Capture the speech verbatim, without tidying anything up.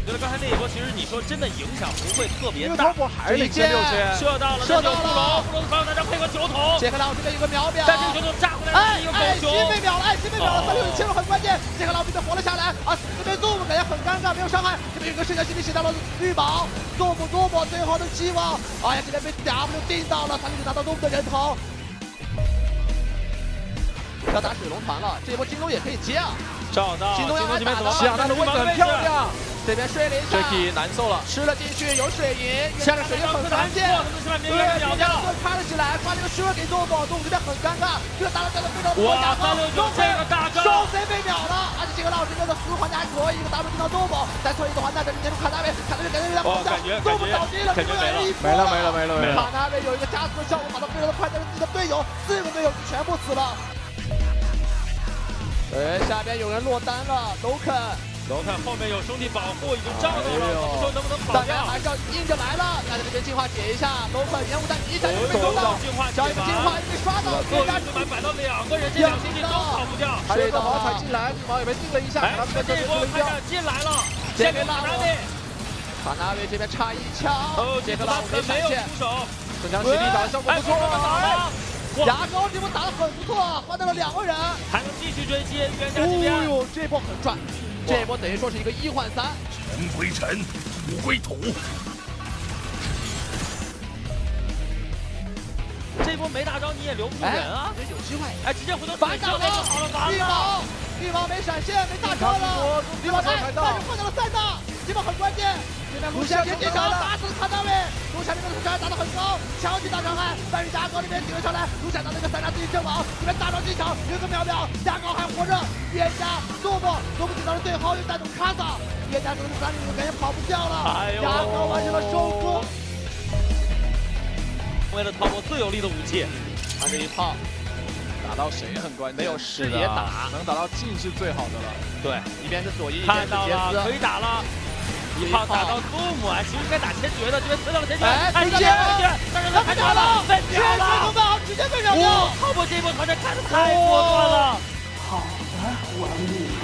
觉得刚才那一波，其实你说真的影响不会特别大。 波还是领先六千， 射到了， 射到了， 布隆，布隆的防守大招配合酒桶， 杰克老师的一个秒表， 但这个酒桶炸回来了，一个狗熊， 心被秒了，爱心被秒了，三六零切入很关键，杰克老师这边活了下来，啊，这边 Zoom 感觉很尴尬，没有伤害，这边有个圣甲系统写到了绿宝 ，Zoom Zoom 最后的希望，哎呀，这边被 W 定到了，三六零拿到 Zoom 的人头。 要打水龙团了，这一波京东也可以接啊！ 找到， 京东要来打了， 想他的位置很漂亮。 这边睡了一下 ，Jacky 难受了， 吃了进去有水银，下面水银很关键。对，人家盾开了起来，发这个虚位给做宝，动这边很尴尬，这个打到这个非常哇，三六九这个大招， 双 C 被秒了，而且这个老师这个死环还可以，一个 W 进到 Zoom， 再错一个环带，这里接住卡纳维，卡纳维感觉有点不像 ，Zoom 倒地了，这个没了没了没了没了，卡纳维有一个加速的效果，打到非常的快，但是自己的队友四个队友全部死了。 呃，下边有人落单了，楼肯， 楼肯后面有兄弟保护，已经照到了，你说能不能跑掉？ 还是要硬着来了，那这边进化解一下，楼肯烟雾弹一下就被收到，交一个进化被刷到， 各家队摆到两个人，这两兄弟都跑不掉。 还有一个毛踩进来，绿毛也被定了一下， 哎，这一波开战进来了，这边卡纳维， 卡纳维这边差一枪， 哦，杰克拉没没有出手， 增强实力打的效果不错。 牙膏这波打得很不错，换到了两个人， 还能继续追击冤家这边。 哦呦，这波很赚，这波等于说是一个一换三。 尘归尘，土归土。 这波没大招你也留不住人啊！ 有机会， 哎，直接回头反打了，绿毛，绿毛没闪现，没大招了，绿毛哎，但是换到了三大，这波很关键。 这边卢夏先进场，打死了卡纳维，卢夏这边的伤害打得很高，强行大伤害，但是牙膏这边顶了上来，卢夏拿了一个三杀自己阵亡，这边大招进场，有一个秒秒，牙膏还活着，冤家多么多么顶到了最后，又带走卡萨，冤家这个三零五感觉跑不掉了，牙膏完成了收割， 为了逃脱最有力的武器， 他这一炮打到谁很关键，没有视野打，能打到近是最好的了。对，一边是左一， 看到了，可以打了。 一炮打到 Zoom， 哎，其实该打千珏的，这边推到了千珏，哎，直接回去，但是他开掉了，被秒了， 直接被秒掉。 泡沫这一波团战开的太果断了， 好的，管理。